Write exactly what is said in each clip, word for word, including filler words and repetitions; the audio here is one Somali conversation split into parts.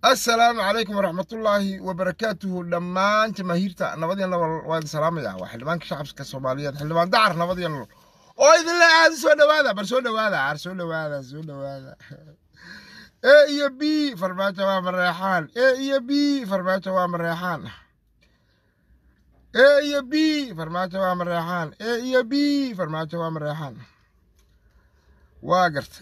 السلام عليكم ورحمة الله وبركاته. لما أنت ماهيرتا نبضي أنا واد سلام يا وحلمان كشعب كالصومالية حلمان دعر نبضي أنا وإذا لا هذا سوى هذا برسول هذا عرسول هذا سول هذا إيه يا بي فرمات وام الريحان إيه يا بي فرمات وام الريحان إيه يا بي فرمات وام الريحان إيه يا بي فرمات وام الريحان واقرت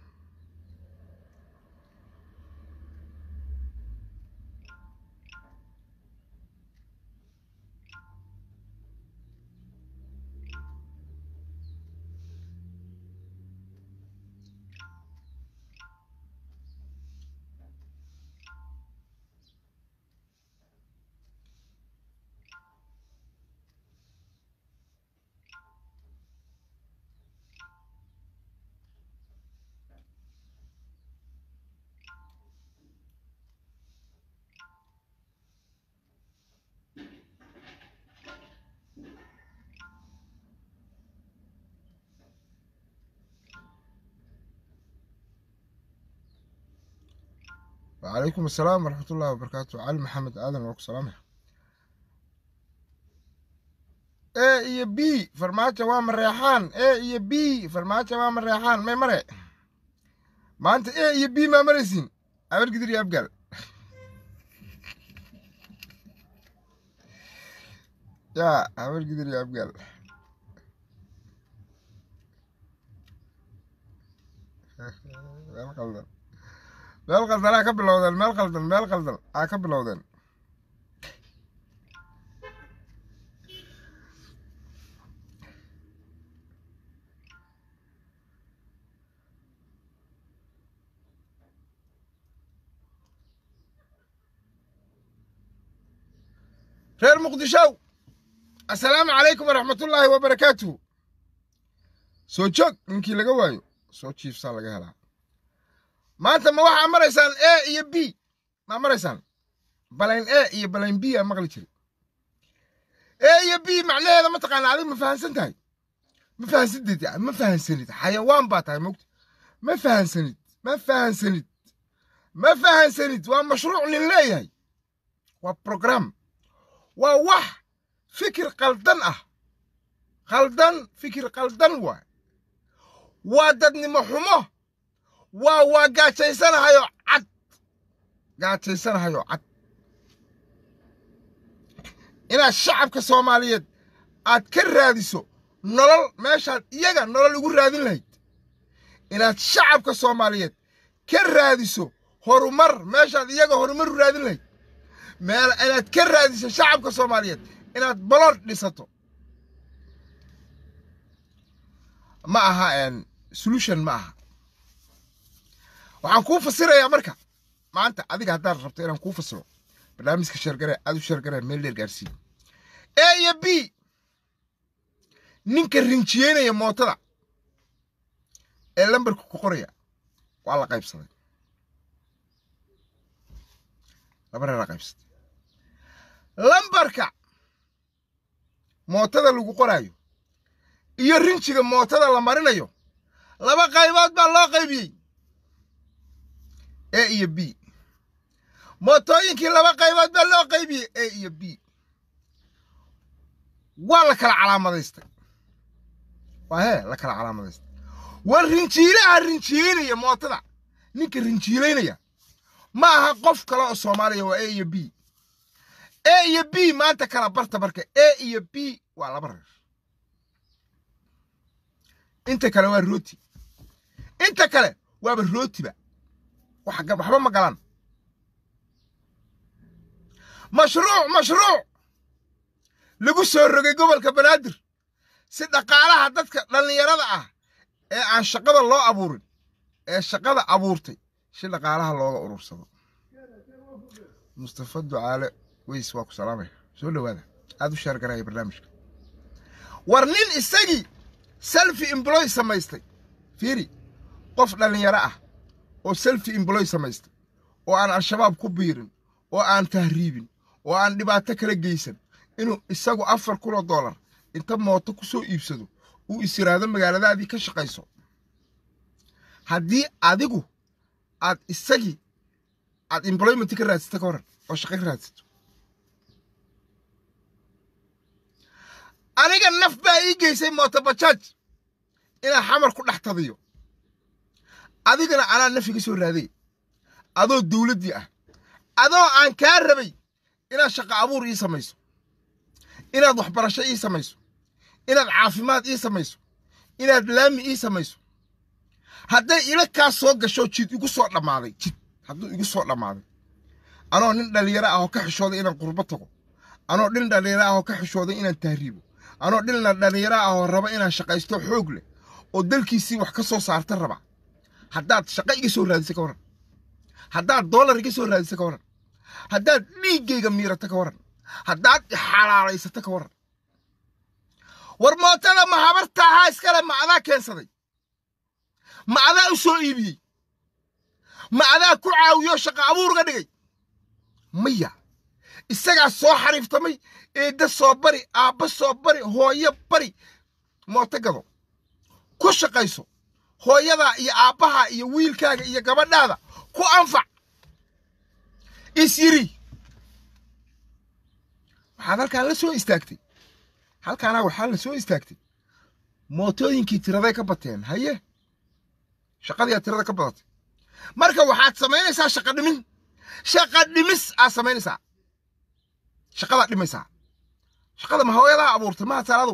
وعليكم السلام ورحمة الله وبركاته. علي محمد آدم وعليكم السلام. ايه يا بي فرماتة وام الريحان ايه يا بي فرماتة وام الريحان ما مري ما انت ايه يا بي ما مرسين عمل قدر يبقى يا عمل قدر يبقى مال قلدن مال قلدن اكبر لودن مال قلدن مال قلدن اكبر لودن خير مقدشو. السلام عليكم ورحمة الله وبركاته. سو جوك منكي لغا وايو سو تشيف سان لغا هلا ما انت ما waxa maraysan A iyo B ma maraysan balayn A iyo balayn B ma maqli jiri A iyo B macnaheedu ma taqaan adiga ma fahansan tahay ma fahansanid ma fahansanid xayawaan baa tahay moogta ma fahansanid ma fahansanid ma fahansanid waa mashruuc nin leeyahay waa program waa wax fikir qaldan ah qaldan fikir qaldan waa waa dadnimo xumo waa waa gaajaysanahayo cad gaajaysanahayo cad inaad shacabka Soomaaliyeed aad ka raadiso nolol meeshaad iyaga nolol ugu raadin lahayd inaad shacabka Soomaaliyeed ka raadiso horumar meeshaad iyaga horumar u raadin lahayd meel inaad ka raadiso shacabka Soomaaliyeed inaad balor dhisato ma aha en solution ma aha waxaan ku fasirayaa marka maanta adiga haddaad rabto inaan ku fasiro barnaamijka shargare aad u shargare meel dheer gaarsiin A iyo B ninka rinjiyeynaya mootada ee lambarka ku qoraya waa la qaybsaday laba reer la qaybsaday lambarka mootada lagu qorayo iyo rinjiga mootada la marinayo laba qaybood baa loo qaybiyay A iyo B mootooyinkii laba qaybood baa loo qaybiyay A iyo B waa la kala calaamadaystay waa hee la kala calaamadaystay war rinjiilaha rinjiyeynaya mootada ninka rinjiileynaya ma aha qof kale oo Soomaaliya waa A iyo B A iyo B maanta kala barta barka A iyo B waa laba reer inta kale waa rooti inta kale waa rootiba waxa gab waxba ma galan mashruuc mashruuc lagu soo rogay gobolka Banaadir si dhaqaalaha dadka dhalinyarada ah ee aan shaqada loo abuurin ee shaqada abuurtay si dhaqaalaha looga urursado Mustafa Ducaale weys waa ku salaamay soo dhawaada aad u shargaray barnaamijka war nin isagii self employee samaystay fiiri qof dhalinyaro ah oo self employee samaystay oo aan al-shabaab ku biirin oo aan tahriibin oo aan dhibaato kala geysan inuu isagu afar kun oo dollar inta mooto ku soo iibsado uu isiraado magaaladaadii ka shaqayso haddii adigu aad isagii aad employment ka raadsato ka waran oo shaqo ka raadsato aniga naf baa ii geysay mooto bajaaj inaan xamar ku dhex tadiyo adigana anaa nafiga soo raaday adoo dawladdii ah adoo aan kaa rabay inaad shaqo abuur ii samayso inaad waxbarasho ii samayso inaad caafimaad ii samayso inaad laami ii samayso hadday ila kaa soo gasho jid igu soo dhammaaday jid hadduu igu soo dhammaaday anoo nin dhalinyaro ah oo ka xishooday inaan qurbo tago anoo nin dhalinyaro ah oo ka xishooday inaan tahriibo anoo nin dhalinyaro ah oo raba inaan shaqaysto xoog leh oo dalkiisii wax ka soo saarta raba haddaad shaqo iga soo raadisa ka waran haddaad dollar iga soo raadisa ka waran haddaad dhiiggayga miirata ka waran haddaad xalaalaysata ka waran war mootada ma habarta ahaa iskale ma adaa keensaday ma adaa u soo iibiyey ma adaa ku caawiyo shaqo abuurga dhigay maya isagaa soo xariiftamay eedda soo bari aabba soo bari hooyo bari mooto gado ku shaqayso hooyadaa iyo aabbaha iyo wiilkaaga iyo gabadhaada ku anfac is yiri waxaad halkaan la soo istaagtay halkaana waxaa la soo istaagtay mootooyinkii tiraday ka bateen haye shaqadii tirada ka badatay marka waxaad samaynaysaa shaqo dhimin shaqo dhimis aad samaynaysaa shaqada dhimaysaa shaqada ma hooyadaa abuurtay ma salaadu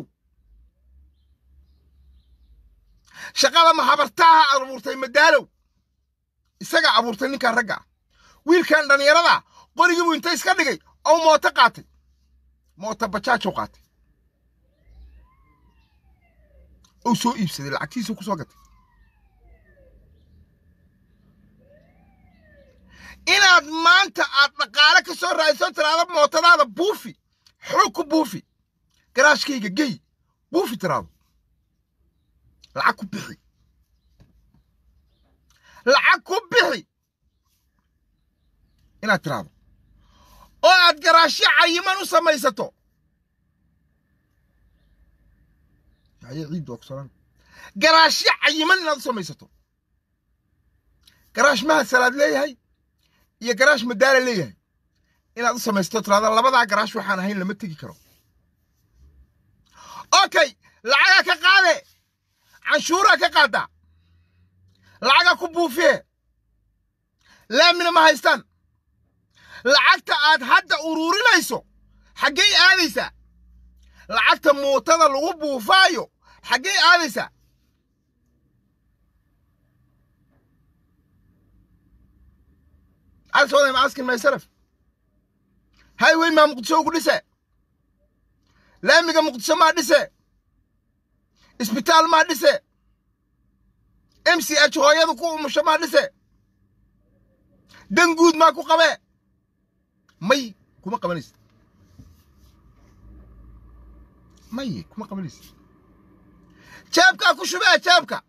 shaqada ma habartaha abuurtay madaalow isaga abuurtay ninka ragga wiilkan dhalinyarada qorigii buu inta iska dhigay oo mooto qaatay mooto bajaaj oo qaatay oo soo iibsaday lacagtiisa ku soo gatay inaad maanta aad dhaqaale ka soo raadso tiraado mootadaada buufi xoog ku buufi garaashkayga gey buufi tiraado lacag ku bixi lacag ku bixi inaad tiraado oo aad garaashyo cayiman u samaysato yaay ciid ogsolan garaashyo cayiman inaad u samaysato garaash ma salaad leeyahay iyo garaash madaala leeyahay inaad u samaysato tiraado labada garaash waxaan ahayn lama tagi karo okay lacaga ka qaade canshuura ka qaada lacaga ku buufiye laamina ma haystaan lacagta aad hadda ururinayso xaggay aadaysaa lacagta mootada lagu buufaayo xaggay aadaysaa That's what I'm asking myself. Highway ma Muqdisho ku dhisay laamiga Muqdisho ma dhisay isbitaal ma dhisay M C H hooyadu ku umusho ma dhisay danguud ma ku qabee may kuma qabanaysa may kuma qabanaysa jaabka ku shubaa jaabka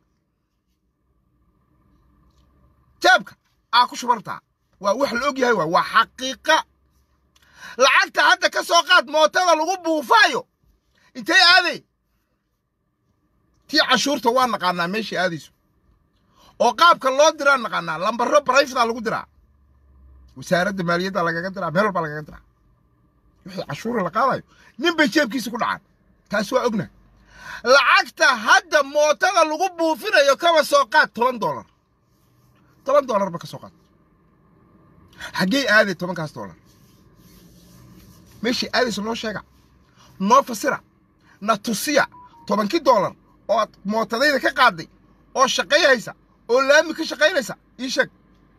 jaabka aa ku shubartaa waa wax la og yahay waa xaqiiqa lacagta hadda ka soo qaad mootada lagu buufaayo intee aaday tii cashuurta waa naqaanaa meeshii aadayso oo qaabka loo diraa naqaanaa lambaro private lagu diraa wasaaradda maaliyadda lagaga diraa meel walba lagaga diraa wixii cashuur la qaadayo nin bay jeebkiisa ku dhacaan taas waa ogna lacagta hadda mootada lagu buufinayo kaba soo qaad toban dollar toban dollar ba ka soo qaad xaggee aaday tobankaas dollar meeshii aadayso noo sheega noo fasira na tusiya tobankii dollar oo aad mootadayda ka qaaday oo shaqaynaysa oo laami ka shaqaynaysa ii sheeg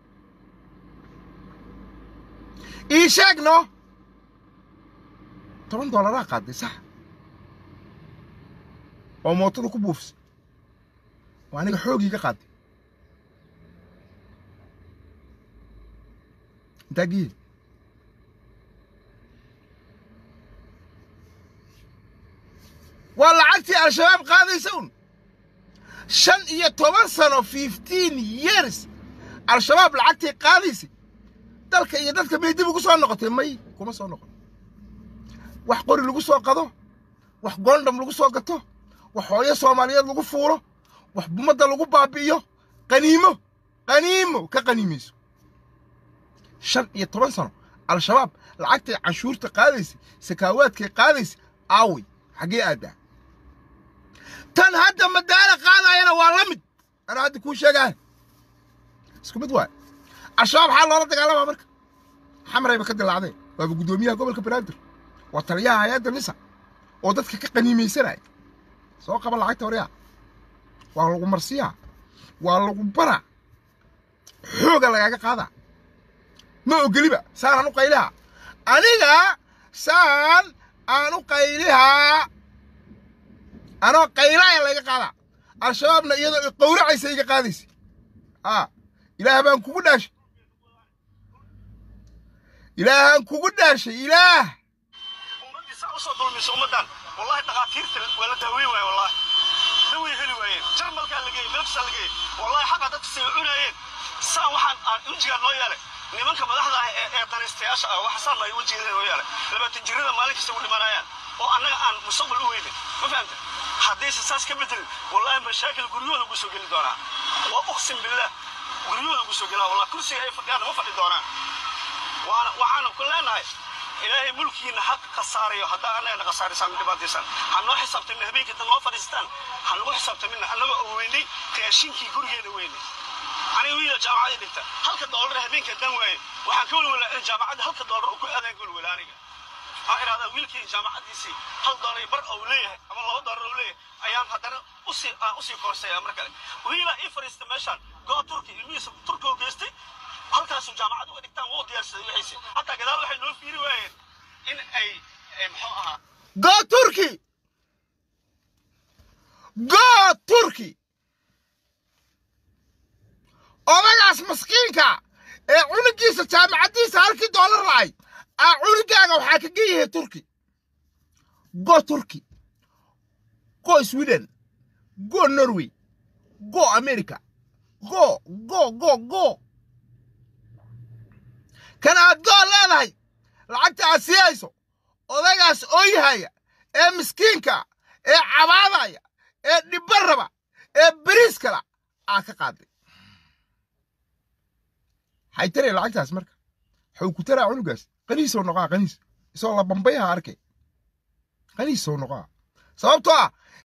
ii sheeg no toban dollaraa qaaday sax oo mootada ku buufisay waa aniga xoogii ka qaaday intaagii waa lacagtii al-shabaab qaadaysa un shan iyo toban sano fifteen years al-shabaab lacagtii qaadaysay dalka iyo dadka bay dib ugu soo noqotay may kuma soo noqon wax qori lagu soo qado wax gondom lagu soo gato wax hooyo Soomaaliyeed lagu fuuro wax bumada lagu baabi'iyo qaniimo qaniimo ka qaniimayso shan iyo toban sano al-shabaab lacagtay canshuurta qaadaysa sakaawaadkay qaadaysa aawi xagee aadaa tan hadda madaala qaadayana waa la mid ana hadda kuu sheegaa isku mid waay al-shabaab xal loola dagaalamaa marka xamrayba ka dilaacday waaba guddoomiyaha gobolka banaadir waa taliyaha hay-adda nisa oo dadka ka qaniimaysanaya soo qaba lacagta horyaa waa lagu marsiyaa waa lagu baraa xooga lagaaga qaadaa ma ogeliba saan aan u qaylihaa aniga saan aan u qaylihaa anoo qaylaaya layga qaadaa al-shabaabna iyadoo qowracaysa iga qaadaysa aa ilaah baan kugu dhaashay ilaahan kugu dhaashay ilaah ummadii saa usoo dulmaysa ummaddan wallahi dhakhaatiirta waa la daaweyn waaye wallahi dawey heli waayeen jarmalkaa la geeyey meelkasaa la geeyey wallahi xaqa dadka say cunaayeen saan waxaan aan wejigaa noo yeelay nimanka madaxda ah ee danaystayaasha ah waxa saan ay wejigeeda noo yeelay labaatan jirada maalin kasta u dhimanayaan oo annaga aan mustaqbal u weynin ma fahamta haddaysa saas ka bedelin wallahi mashaakil guryahooda ugu soo geli doonaa waa uqsim billah guryahooda ugu soo gelaa wallahi kursiga ay fadhiyaan ma fadhi doonaan وانا وحنا كلنا إلهي ملكينا حق خسارة وهذا أنا خسارة سام دباديسان هنو حسبت من هبيك تنو فريستان هنو حسبت من أنا ويني كأشين كي كورجين ويني أنا ويا جامعة دكتور هل كدولار هبيك دم وين وحكول ولا جامعة هل كدولار وكل هذا يقول ولا أنا أنا هذا ويلكي جامعة دي سي هل دولار يبر أوليه أما الله دولار أوليه أيام هذا أسي أسي كورسي أمريكا ويلا إفرست مشان جو تركي الميس تركو جستي halkaas jaamacadu ay dhigtaan woo diyaarsaday wixii hatta gadaal waxay noo fiiri waayeen in ay maxaa aha go turki go turki odagaas maskiinka ee cunugiisa jaamacadiisa halkii doolar laay aa cunugaaga waxaa ka geeyahay turki go turki go sweden go norway go america go go go go كان أتقول لهاي لعبت عسيايسو odagaas oo yahaya ee miskiinka ee cabaadaya ee dhibaraba ee bariis kala aa ka qaaday haytare lacagtaas marka xuu ku taraa cunugaas qaniis oo noqaa qaniis isoo la bambayaa arkay qaniis oo noqaa sababtoo ah